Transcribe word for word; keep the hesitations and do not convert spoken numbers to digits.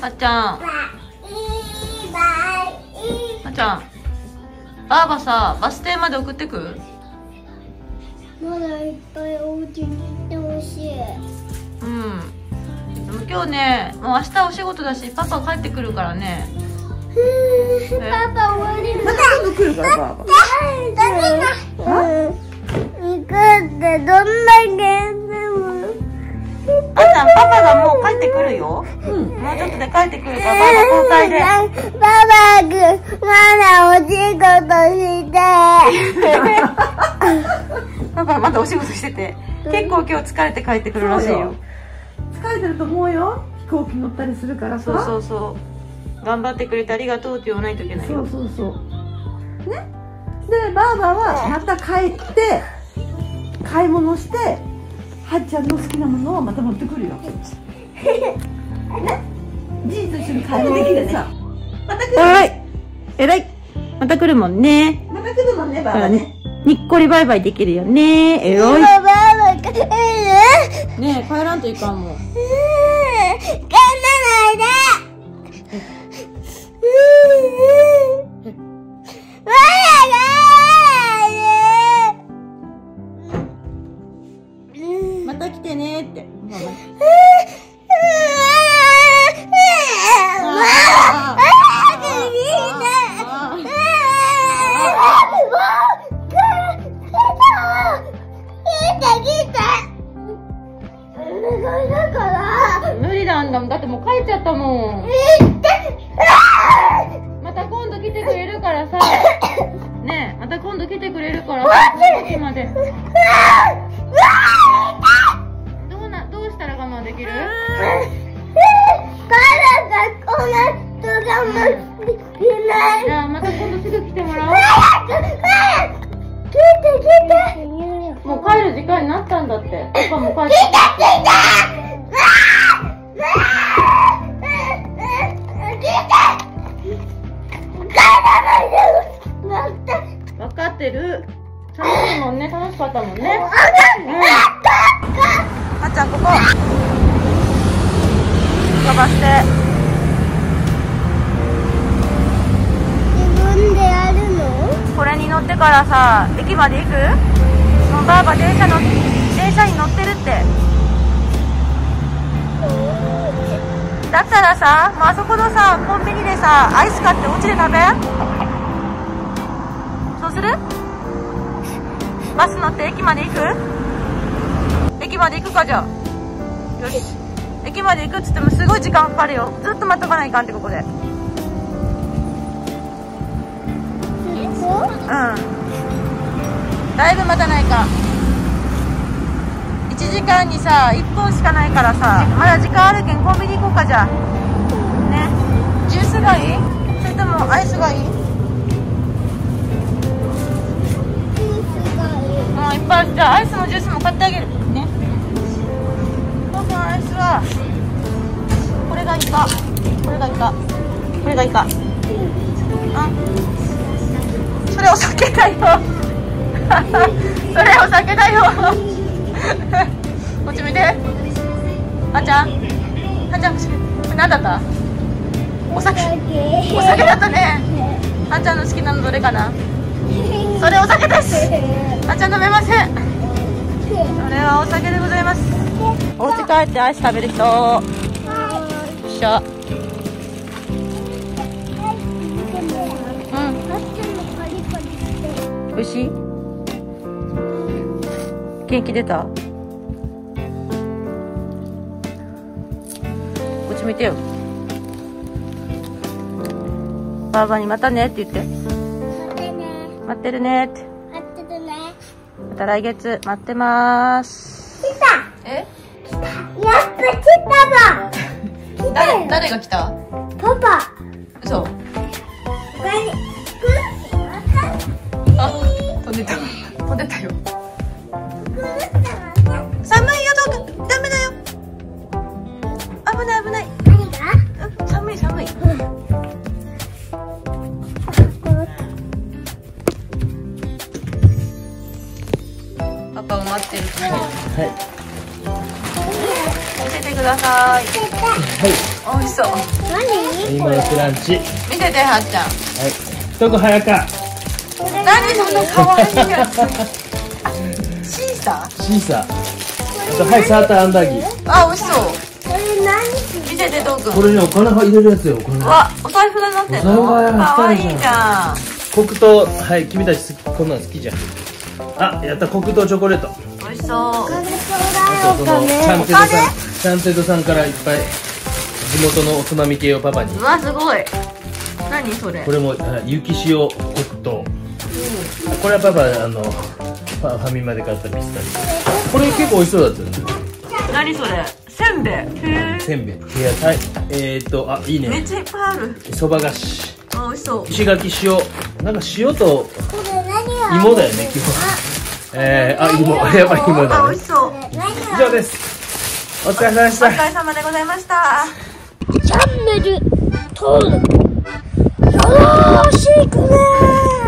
あっちゃん。あっちゃん。ばあばさ、バス停まで送ってく？ まだいっぱいお家に行ってほしい。 うん。でも今日ね、もう明日お仕事だし、パパ帰ってくるからね。 パパ終わりまた今度来るからばあば。 行くってどんだけでも。 あっちゃん、パパがもう帰ってくるよ。うん。もうちょっとで帰ってくるから、パパ交代で。 パパくん、まだお仕事して。 パパまだお仕事してて、結構今日疲れて帰ってくるらしいよ。 疲れてると思うよ。飛行機乗ったりするからさ。 そうそうそう。頑張ってくれてありがとうって言わないといけないよ。 そうそうそう。ね。で、ばあばはまた帰って買い物して、はっちゃんの好きなものをまた持ってくるよ。ね。じいと一緒に買い物できるさ。また来る。 はい。えらい。また来るもんね。 また来るもんね、ばあばね。 にっこりバイバイできるよね。えらい。 パパ帰る。 ねえ、帰らんといかんもん。 帰らないで。 また来てねって。無理なんだもん。だってもう帰っちゃったもん。また今度来てくれるからさ。ねえ、また今度来てくれるからさ。時まで。どうな、どうしたら我慢できる？じゃあまた今度すぐ来てもらおう。もう帰る時間になったんだって。パパも帰って。分かってる。楽しいもんね。楽しかったもんね。うん。あっちゃんここ。飛ばして。これに乗ってからさ、駅まで行く？もうばあば電車の電車に乗ってるって。だったらさ、もうあそこのさコンビニでさアイス買ってお家で食べ。そうする？バス乗って駅まで行く？駅まで行くか。じゃあよし。駅まで行くっつってもすごい時間かかるよ。ずっと待っとかないかんって。ここでうん、だいぶ待たないか。いちじかんにさいっぽんしかないからさ、まだ時間あるけんコンビニ行こうか。じゃあね。ジュースがいい？それともアイスがいい？もういっぱい。じゃあアイスもジュースも買ってあげるね。僕のアイスはこれがいいか、これがいいか、これがいいか。あ、それお酒だよ。それお酒だよ。こっち見て。あっちゃん、あっちゃん、これ何だった？お酒。お酒だったね。あっちゃんの好きなのどれかな？それお酒です。あっちゃん飲めません。それはお酒でございます。お家帰ってアイス食べる人。よっしゃ。おいしい？元気出た？こっち見てよ。ばあばにまたねって言って。待ってるねって。 待ってるね。 また来月待ってまーす。 来た。 え？ 来た。やっぱ来たぞ。 誰誰が来た？ パパ。 嘘。あ、飛んでた。飛んでたよ。寒いよ、どうか、ダメだよ。危ない危ない。 何が？ 寒い寒い。パパを待ってる。 はい。 教えてください。 はい。 美味しそう。 何今のクランチ。 見ててはっちゃん。 はい。一口早か。 何その可愛いやつ。シーサー？ シーサー。あとはいサーターアンダギー。 あ、美味しそう。 これ何見ててどうくん。 これねお金入れるやつよ。これね。 わ、お財布になってんの？ お財布が可愛いじゃん。 黒糖、はい君たち好きこんなの好きじゃん。あ、やった黒糖チョコレート。 美味しそう。 これあとそのチャンテドさん、チャンテドさんからいっぱい地元のおつまみ系をパパに。 うわ、すごい。何それ？ これもあ雪塩黒糖。これはパパあのファファミマで買ったピスタチオ。これ結構美味しそうだったよね。 何それ？せんべい。へせんべい。いやはいえーっとあいいえ。めっね。 ちゃいっぱいある。 そば菓子。 あ、美味しそう。 石垣塩。なんか塩とこれ何芋だよね基本。えー、あ芋やっぱ芋あ、 だね美味。しそう。 以上です。お疲れ様でしおた。 疲れ様でございました。 チャンネル登録よろしくねー。